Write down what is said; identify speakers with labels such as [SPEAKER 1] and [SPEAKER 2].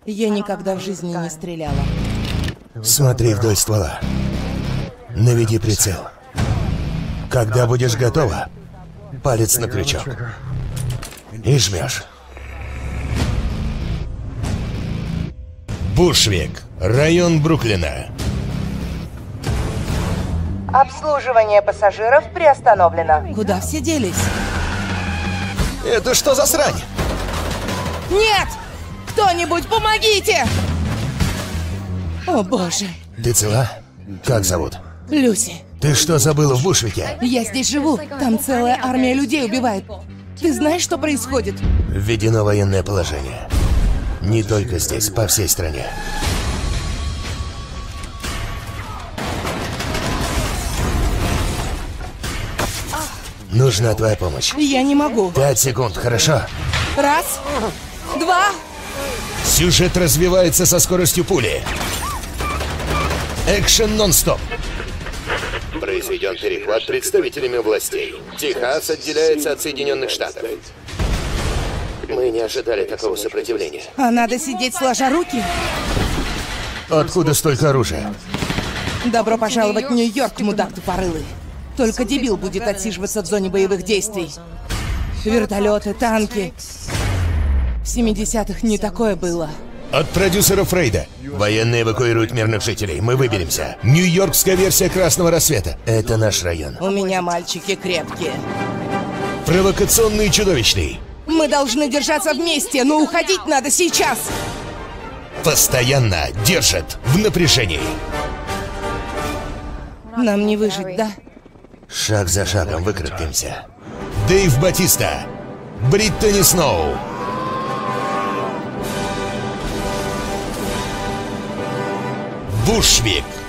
[SPEAKER 1] Я никогда в жизни не стреляла.
[SPEAKER 2] Смотри вдоль ствола. Наведи прицел. Когда будешь готова, палец на крючок. И жмешь. Бушвик, район Бруклина.
[SPEAKER 3] Обслуживание пассажиров приостановлено.
[SPEAKER 1] Куда все делись?
[SPEAKER 2] Это что за срань?
[SPEAKER 1] Нет! Кто-нибудь помогите! О боже.
[SPEAKER 2] Ты цела? Как зовут?
[SPEAKER 1] Люси,
[SPEAKER 2] Ты что забыла в Бушвике?
[SPEAKER 1] я здесь живу. Там целая армия людей убивает. Ты знаешь, что происходит?
[SPEAKER 2] Введено военное положение. Не только здесь, по всей стране. Нужна твоя помощь.
[SPEAKER 1] Я не могу.
[SPEAKER 2] 5 секунд, хорошо?
[SPEAKER 1] Раз, два.
[SPEAKER 2] Сюжет развивается со скоростью пули. Экшен нон-стоп. Произведен перехват представителями властей. Техас отделяется от Соединенных Штатов. Мы не ожидали такого сопротивления.
[SPEAKER 1] А надо сидеть сложа руки?
[SPEAKER 2] Откуда столько оружия?
[SPEAKER 1] Добро пожаловать в Нью-Йорк, мудак тупорылый. Только дебил будет отсиживаться в зоне боевых действий. Вертолеты, танки. В 70-х не такое было.
[SPEAKER 2] От продюсера Фрейда. Военные эвакуируют мирных жителей. Мы выберемся. Нью-Йоркская версия Красного рассвета. Это наш район.
[SPEAKER 1] У меня мальчики крепкие.
[SPEAKER 2] Провокационный и чудовищный.
[SPEAKER 1] Мы должны держаться вместе, но уходить надо сейчас.
[SPEAKER 2] Постоянно держит в напряжении.
[SPEAKER 1] Нам не выжить, да?
[SPEAKER 2] Шаг за шагом выкарабкаемся. Дэйв Батиста. Бриттани Сноу. Бушвик.